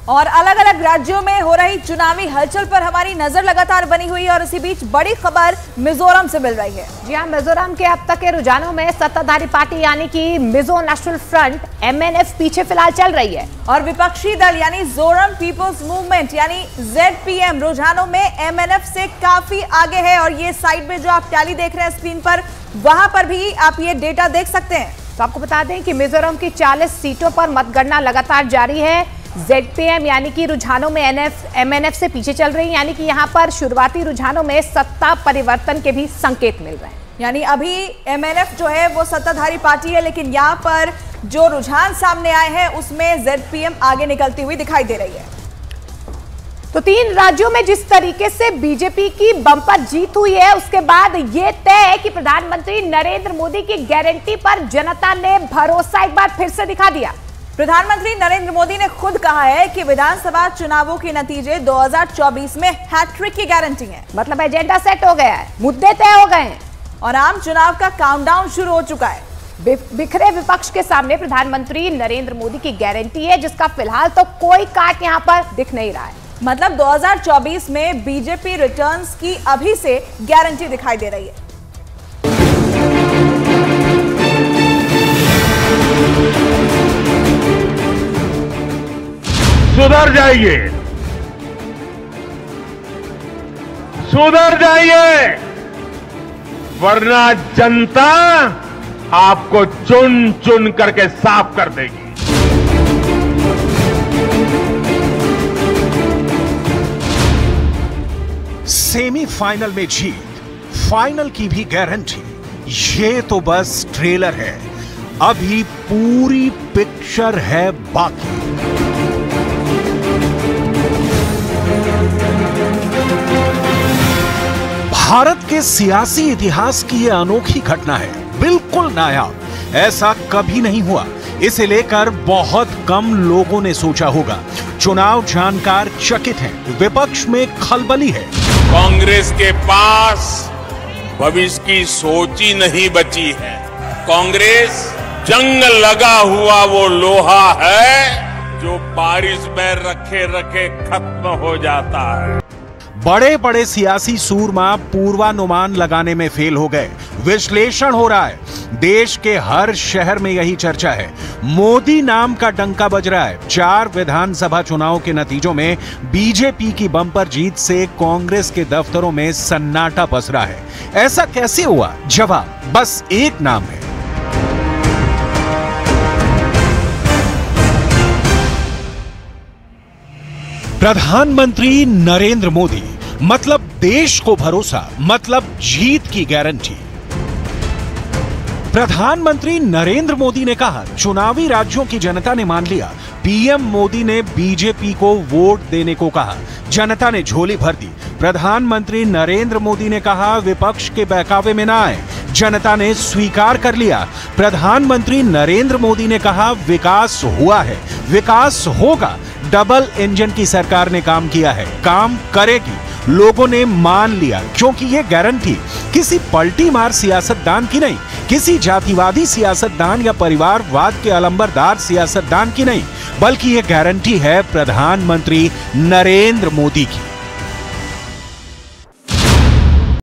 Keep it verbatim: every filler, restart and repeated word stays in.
और अलग अलग राज्यों में हो रही चुनावी हलचल पर हमारी नजर लगातार बनी हुई है और इसी बीच बड़ी खबर मिजोरम से मिल रही है। जी हां, मिजोरम के अब तक के रुझानों में सत्ताधारी पार्टी यानी कि Mizo National Front M N F पीछे फिलहाल चल रही है और विपक्षी दल यानी जोरम पीपल्स मूवमेंट यानी जेड पी एम रुझानों में एम एन एफ से काफी आगे है। और ये साइड में जो आप टैली देख रहे हैं स्क्रीन पर, वहां पर भी आप ये डेटा देख सकते हैं। तो आपको बता दें कि मिजोरम की चालीस सीटों पर मतगणना लगातार जारी है। जेड पी एम यानी कि रुझानों में एम एन एफ से पीछे चल रही है, यानी कि यहां पर शुरुआती रुझानों में सत्ता परिवर्तन के भी संकेत मिल रहे हैं। यानी अभी एम एन एफ जो है वो सत्ताधारी पार्टी है, लेकिन यहां पर जो रुझान सामने आए हैं उसमें जेड पी एम आगे निकलती हुई दिखाई दे रही है। तो तीन राज्यों में जिस तरीके से बी जे पी की बंपर जीत हुई है, उसके बाद यह तय है कि प्रधानमंत्री नरेंद्र मोदी की गारंटी पर जनता ने भरोसा एक बार फिर से दिखा दिया। प्रधानमंत्री नरेंद्र मोदी ने खुद कहा है कि विधानसभा चुनावों के नतीजे दो हज़ार चौबीस में हैट्रिक की गारंटी है। मतलब एजेंडा सेट हो गया है, मुद्दे तय हो गए हैं और आम चुनाव का काउंटडाउन शुरू हो चुका है। बिखरे विपक्ष के सामने प्रधानमंत्री नरेंद्र मोदी की गारंटी है, जिसका फिलहाल तो कोई काट यहां पर दिख नहीं रहा है। मतलब दो हज़ार चौबीस में बी जे पी रिटर्न्स की अभी से गारंटी दिखाई दे रही है। सुधर जाइए, सुधर जाइए, वरना जनता आपको चुन चुन करके साफ कर देगी। सेमीफाइनल में जीत, फाइनल की भी गारंटी, ये तो बस ट्रेलर है, अभी पूरी पिक्चर है बाकी। भारत के सियासी इतिहास की यह अनोखी घटना है, बिल्कुल नायाब, ऐसा कभी नहीं हुआ। इसे लेकर बहुत कम लोगों ने सोचा होगा। चुनाव जानकार चकित हैं, विपक्ष में खलबली है। कांग्रेस के पास भविष्य की सोच ही नहीं बची है। कांग्रेस जंग लगा हुआ वो लोहा है जो बारिश में रखे रखे खत्म हो जाता है। बड़े बड़े सियासी सूरमा पूर्वानुमान लगाने में फेल हो गए। विश्लेषण हो रहा है, देश के हर शहर में यही चर्चा है। मोदी नाम का डंका बज रहा है। चार विधानसभा चुनाव के नतीजों में बी जे पी की बंपर जीत से कांग्रेस के दफ्तरों में सन्नाटा पस रहा है। ऐसा कैसे हुआ? जवाब बस एक नाम है, प्रधानमंत्री नरेंद्र मोदी। मतलब देश को भरोसा, मतलब जीत की गारंटी। प्रधानमंत्री नरेंद्र मोदी ने कहा, चुनावी राज्यों की जनता ने मान लिया। पी एम मोदी ने बी जे पी को वोट देने को कहा, जनता ने झोली भर दी। प्रधानमंत्री नरेंद्र मोदी ने कहा, विपक्ष के बहकावे में ना आए, जनता ने स्वीकार कर लिया। प्रधानमंत्री नरेंद्र मोदी ने कहा, विकास हुआ है, विकास होगा। डबल इंजन की सरकार ने काम किया है, काम करेगी। लोगों ने मान लिया, क्योंकि ये गारंटी किसी पलटी मार सियासतदान की नहीं, किसी जातिवादी सियासतदान या परिवारवाद के अलंबरदार सियासतदान की नहीं, बल्कि ये गारंटी है प्रधानमंत्री नरेंद्र मोदी की।